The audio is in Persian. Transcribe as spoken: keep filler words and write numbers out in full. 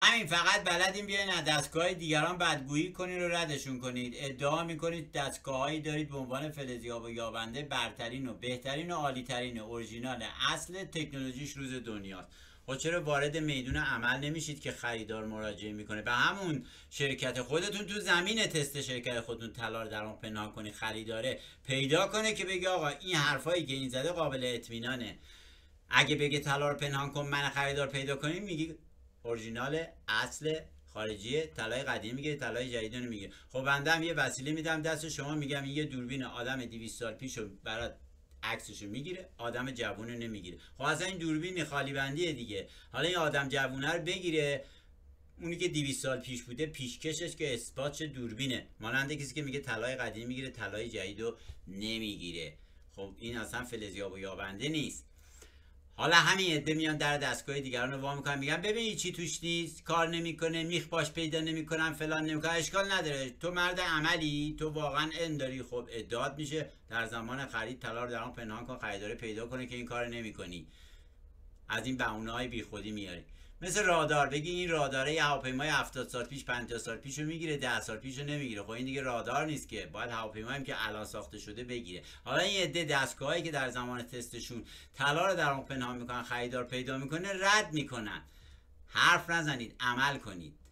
همین فقط بلدین بیاین از دستگاه دیگران بدگویی کنین و ردشون کنید. ادعا میکنید دستگاهایی دارید به عنوان فلزیاب و یابنده برترین و بهترین و عالیترین اورجینال اصل تکنولوژیش روز دنیاست. خب چرا وارد میدون عمل نمیشید که خریدار مراجعه میکنه به همون شرکت خودتون، تو زمین تست شرکت خودتون طلا رو در اون پنهان کنید، خریداره پیدا کنه که بگه آقا این حرفایی که این زده قابل اطمینانه. اگه بگه طلا رو پنهان کن من خریدار پیدا کنیم، میگی اورجینال اصل خارجی طلای قدیمی میگیره، طلای جدید رو میگیره. خب بنده هم یه وسیله میدم دست شما، میگم این یه دوربین آدم دویست سال پیشو برات عکسشو میگیره، آدم جوونو نمیگیره. خب اصلا این دوربین خالی بندیه دیگه. حالا این آدم جوونه رو بگیره، اونی که دویست سال پیش بوده پیشکشش که اثباتش دوربینه، مانند کسی که میگه طلای قدیمی میگیره طلای جدیدو نمیگیره. خب این اصلا فلزیاب و یابنده نیست. حالا همین عده میان در دستگاه دیگران رو وا میکنن، میگن ببین چی توش نیست، کار نمیکنه، میخ باش پیدا نمیکنن، فلان نمیکنن. اشکال نداره، تو مرد عملی، تو واقعا علم داری. خب ادعات میشه در زمان خرید طلا رو در اون پنهان کن، خریدار پیدا کنه که این کار نمیکنی. از این بهونه‌های بیخودی میاری. مثل رادار، بگی این راداره یه هواپیمای هفتاد سال پیش پنجاه سال پیشو میگیره، ده سال پیشو نمیگیره. خب این دیگه رادار نیست که، باید هواپیمایی که الان ساخته شده بگیره. حالا این عده دستگاهایی که در زمان تستشون طلا رو در اون پنهان میکنن، خریدار پیدا میکنه، رد میکنن. حرف نزنید، عمل کنید.